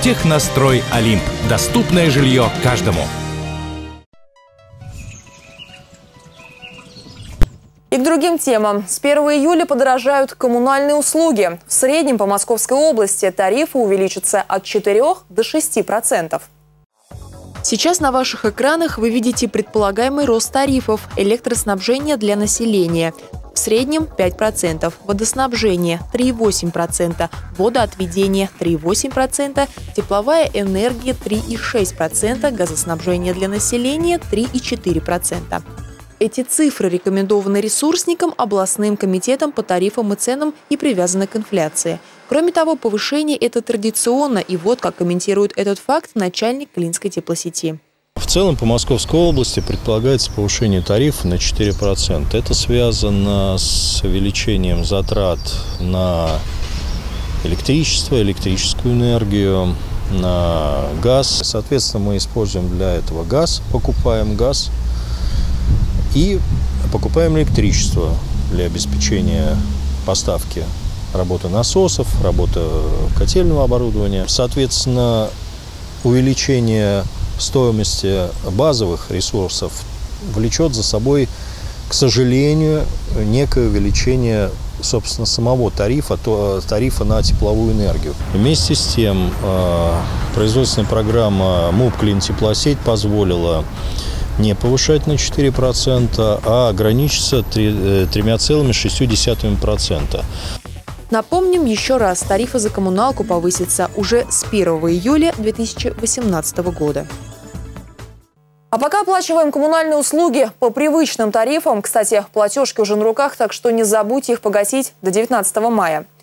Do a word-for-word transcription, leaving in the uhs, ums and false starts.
Технострой Олимп. Доступное жилье каждому. И к другим темам. С первого июля подорожают коммунальные услуги. В среднем по Московской области тарифы увеличатся от четырёх до шести процентов. Сейчас на ваших экранах вы видите предполагаемый рост тарифов электроснабжения для населения. В среднем пять процентов, водоснабжение – три и восемь десятых процента, водоотведение – три и восемь десятых процента, тепловая энергия – три и шесть десятых процента, газоснабжение для населения – три и четыре десятых процента. Эти цифры рекомендованы ресурсникам, областным комитетам по тарифам и ценам и привязаны к инфляции. Кроме того, повышение это традиционно, и вот как комментирует этот факт начальник Клинской теплосети. В целом по Московской области предполагается повышение тарифа на четыре процента. Это связано с увеличением затрат на электричество, электрическую энергию, на газ. Соответственно, мы используем для этого газ, покупаем газ и покупаем электричество для обеспечения поставки, работы насосов, работы котельного оборудования. Соответственно, увеличение стоимости базовых ресурсов влечет за собой, к сожалению, некое увеличение, собственно, самого тарифа, то, тарифа на тепловую энергию. Вместе с тем, э, производственная программа МУП «Клинтеплосеть» позволила не повышать на четыре процента, а ограничиться тремя целыми шестью десятыми процента. Напомним еще раз, тарифы за коммуналку повысятся уже с первого июля две тысячи восемнадцатого года. А пока оплачиваем коммунальные услуги по привычным тарифам. Кстати, платежки уже на руках, так что не забудьте их погасить до девятнадцатого мая.